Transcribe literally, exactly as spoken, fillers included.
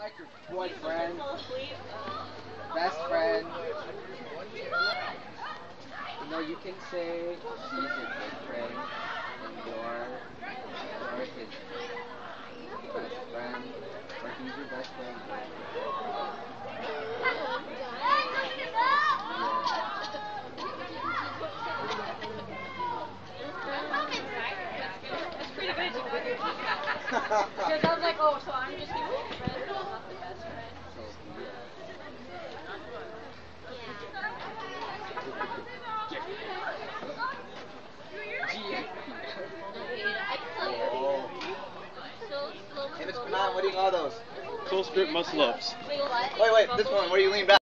boyfriend, best friend. You know, you can say she's your good friend, and you're, you're his best friend, or he's your best friend. Because I was like, oh, so I'm just your best friend, but I'm not the best friend. So, Oh. Hey, Mister Kanan, what are you eating all those? Cool strip muscle ups. Wait, what? Wait, wait, this one, where do you lean back?